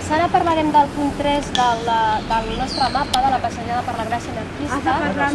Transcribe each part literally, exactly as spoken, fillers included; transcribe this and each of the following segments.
Doncs ara parlarem del punt tres del, del nostre mapa, de la passejada per la Gràcia anarquista.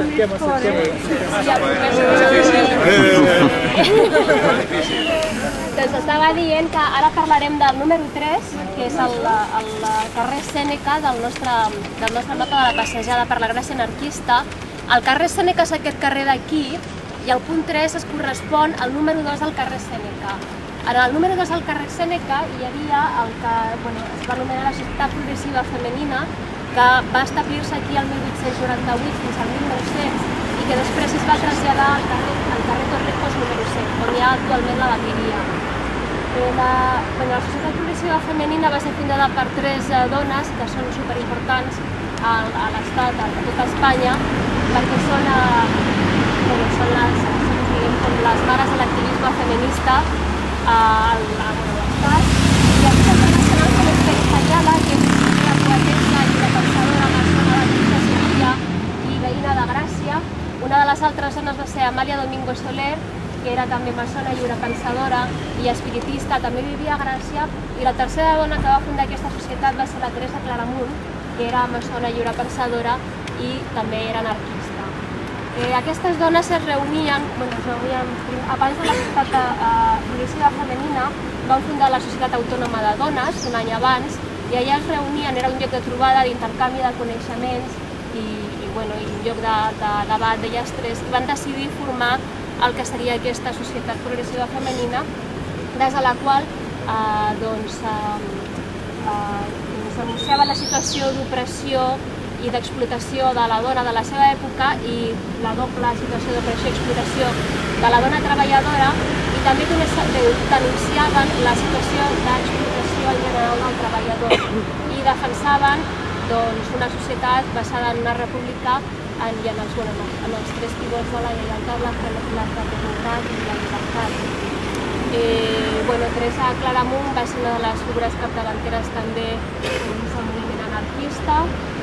Doncs estava dient que ara parlarem del número tres, que és el, el carrer Sèneca del nostre, del nostre mapa de la passejada per la Gràcia anarquista. El carrer Sèneca és aquest carrer d'aquí i el punt tres es correspon al número dos del carrer Sèneca. En el número dos del carrer Sèneca hi havia el que bueno, es va anomenar la Societat Progressiva Femenina, que va establir-se aquí el mil vuit-cents noranta-vuit fins al mil nou-cents i que després es va traslladar al carrer, al carrer Torrijos número set, on hi ha actualment la bateria. La, bueno, la Societat Progressiva Femenina va ser fundada per tres eh, dones que són superimportants a, a l'Estat, a tota Espanya, perquè són, eh, bueno, són les, són, com les mares de l'activisme feminista a l'Estat. I aquesta internacional com és Perizayala, que és una poetessa i una pensadora maçona de Sevilla i veïna de Gràcia. Una de les altres dones va ser Amàlia Domingo Soler, que era també maçona i una pensadora i espiritista, també vivia a Gràcia. I la tercera dona que va fundar aquesta societat va ser la Teresa Claramunt, que era maçona i una pensadora i també era anarquista. Eh, aquestes dones es reunien, bueno, es reunien abans de la Societat eh, Progressiva Femenina, van fundar la Societat Autònoma de Dones un any abans, i allà es reunien, era un lloc de trobada, d'intercanvi de coneixements i, i, bueno, i un lloc de, de debat d'elles tres, i van decidir formar el que seria aquesta Societat Progressiva Femenina, des de la qual eh, doncs, eh, eh, s'anunciava la situació d'opressió i d'explotació de la dona de la seva època i la doble situació d'opressió i explotació de la dona treballadora, i també denunciaven la situació d'explotació en general del treballador i defensaven doncs, una societat basada en una república en, i en els, bueno, en els tres pivots de la lleialtat, la fraternitat i la llibertat. Eh, bueno, Teresa Claramunt va ser una de les figures capdavanteres també dins el moviment anarquista.